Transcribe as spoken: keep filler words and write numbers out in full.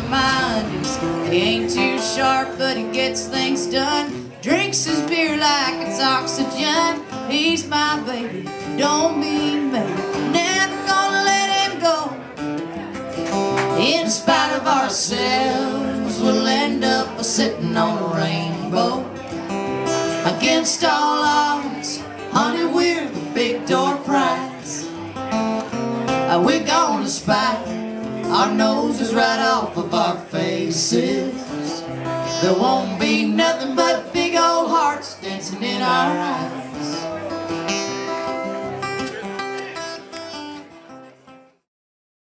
minded. He ain't too sharp, but he gets things done. Drinks his beer like it's oxygen. He's my baby, don't mean me. Never gonna let him go. In spite of ourselves, we'll end up sitting on a rainbow. Against all odds, honey, we're the big door prize. Uh, we're gonna spite our noses right off of our faces. There won't be nothing but big old hearts dancing in our eyes.